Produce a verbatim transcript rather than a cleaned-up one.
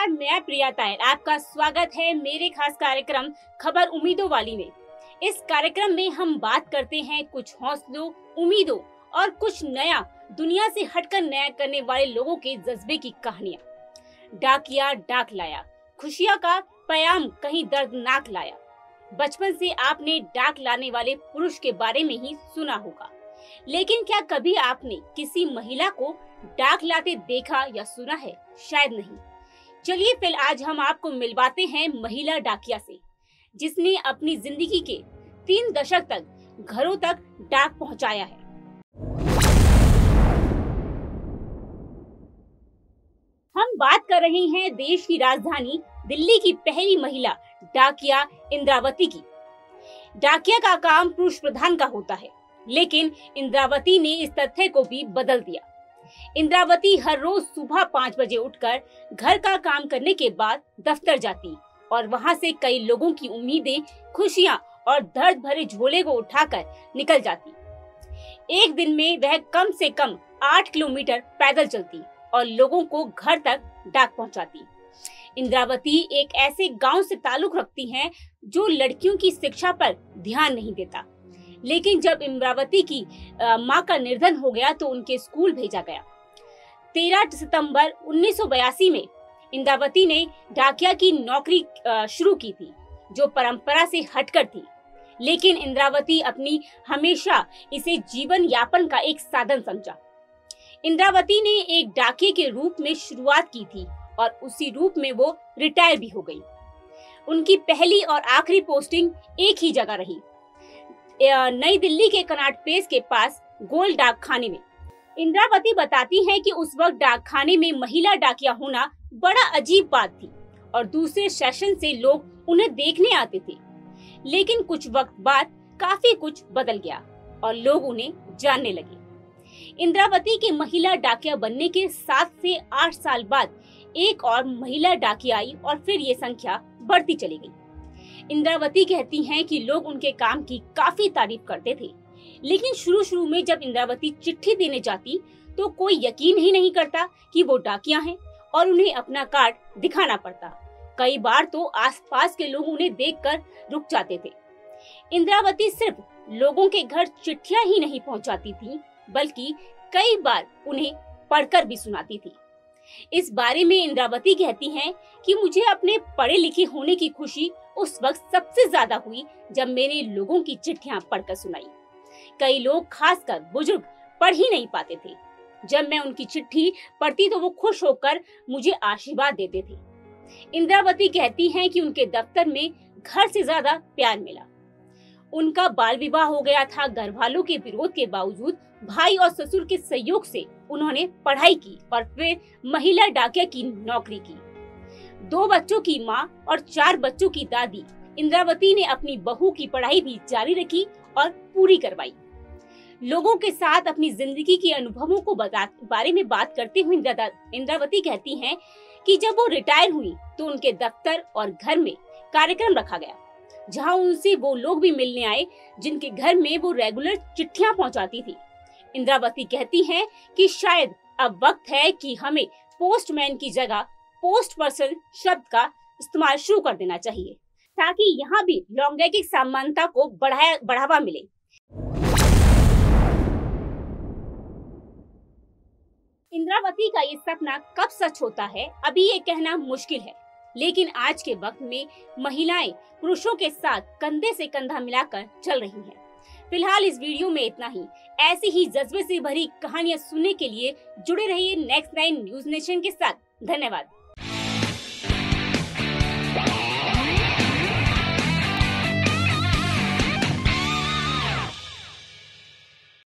नमस्कार, मैं प्रिया तायल। आपका स्वागत है मेरे खास कार्यक्रम खबर उम्मीदों वाली में। इस कार्यक्रम में हम बात करते हैं कुछ हौसलों, उम्मीदों और कुछ नया, दुनिया से हटकर नया करने वाले लोगों के जज्बे की कहानियां। डाकिया डाक लाया, खुशियां का पैगाम कहीं दर्दनाक लाया। बचपन से आपने डाक लाने वाले पुरुष के बारे में ही सुना होगा, लेकिन क्या कभी आपने किसी महिला को डाक लाते देखा या सुना है? शायद नहीं। चलिए फिर आज हम आपको मिलवाते हैं महिला डाकिया से, जिसने अपनी जिंदगी के तीन दशक तक घरों तक डाक पहुंचाया है। हम बात कर रहे हैं देश की राजधानी दिल्ली की पहली महिला डाकिया इंद्रावती की। डाकिया का काम पुरुष प्रधान का होता है, लेकिन इंद्रावती ने इस तथ्य को भी बदल दिया। इंद्रावती हर रोज सुबह पाँच बजे उठकर घर का काम करने के बाद दफ्तर जाती और वहां से कई लोगों की उम्मीदें, खुशियां और दर्द भरे झोले को उठाकर निकल जाती। एक दिन में वह कम से कम आठ किलोमीटर पैदल चलती और लोगों को घर तक डाक पहुंचाती। इंद्रावती एक ऐसे गांव से ताल्लुक रखती हैं जो लड़कियों की शिक्षा पर ध्यान नहीं देता, लेकिन जब इंद्रावती की मां का निधन हो गया तो उनके स्कूल भेजा गया। तेरह सितंबर उन्नीस सौ बयासी में इंद्रावती ने डाकिया की नौकरी शुरू की थी, जो परंपरा से हटकर थी, लेकिन इंद्रावती अपनी हमेशा इसे जीवन यापन का एक साधन समझा। इंद्रावती ने एक डाकिये के रूप में शुरुआत की थी और उसी रूप में वो रिटायर भी हो गई। उनकी पहली और आखिरी पोस्टिंग एक ही जगह रही, नई दिल्ली के कनॉट प्लेस के पास गोल डाक खाने में। इंद्रावती बताती हैं कि उस वक्त डाक खाने में महिला डाकिया होना बड़ा अजीब बात थी और दूसरे सेशन से लोग उन्हें देखने आते थे, लेकिन कुछ वक्त बाद काफी कुछ बदल गया और लोग उन्हें जानने लगे। इंद्रावती के महिला डाकिया बनने के सात से आठ साल बाद एक और महिला डाकिया आई और फिर ये संख्या बढ़ती चली गई। इंद्रावती कहती हैं कि लोग उनके काम की काफी तारीफ करते थे, लेकिन शुरू शुरू में जब इंद्रावती चिट्ठी देने जाती तो कोई यकीन ही नहीं करता कि वो डाकिया हैं और उन्हें अपना कार्ड दिखाना पड़ता। कई बार तो आसपास के लोग उन्हें देखकर रुक जाते थे। इंद्रावती सिर्फ लोगों के घर चिट्ठियां ही नहीं पहुंचाती थी, बल्कि कई बार उन्हें पढ़कर भी सुनाती थी। इस बारे में इंद्रावती कहती हैं कि मुझे अपने पढ़े लिखे होने की खुशी उस वक्त सबसे ज्यादा हुई जब मैंने लोगों की चिट्ठियां पढ़कर सुनाई। कई लोग, खासकर बुजुर्ग, पढ़ ही नहीं पाते थे। जब मैं उनकी चिट्ठी पढ़ती तो वो खुश होकर मुझे आशीर्वाद देते थे। इंद्रावती कहती हैं कि उनके दफ्तर में घर से ज्यादा प्यार मिला। उनका बाल विवाह हो गया था। घर वालों के विरोध के बावजूद भाई और ससुर के सहयोग से उन्होंने पढ़ाई की और फिर महिला डाकिया की नौकरी की। दो बच्चों की मां और चार बच्चों की दादी इंद्रावती ने अपनी बहू की पढ़ाई भी जारी रखी और पूरी करवाई। लोगों के साथ अपनी जिंदगी के अनुभवों को बारे में बात करते हुए इंद्रावती कहती हैं कि जब वो रिटायर हुई तो उनके दफ्तर और घर में कार्यक्रम रखा गया, जहां उनसे वो लोग भी मिलने आए जिनके घर में वो रेगुलर चिट्ठियां पहुंचाती थी। इंद्रावती कहती हैं कि शायद अब वक्त है कि हमें पोस्टमैन की जगह पोस्ट पर्सन शब्द का इस्तेमाल शुरू कर देना चाहिए, ताकि यहाँ भी लैंगिक समानता को बढ़ाया बढ़ावा मिले। इंद्रावती का ये सपना कब सच होता है, अभी ये कहना मुश्किल है, लेकिन आज के वक्त में महिलाएं पुरुषों के साथ कंधे से कंधा मिलाकर चल रही हैं। फिलहाल इस वीडियो में इतना ही। ऐसी ही जज्बे से भरी कहानियां सुनने के लिए जुड़े रहिए नेक्स्ट नाइन न्यूज नेशन के साथ। धन्यवाद।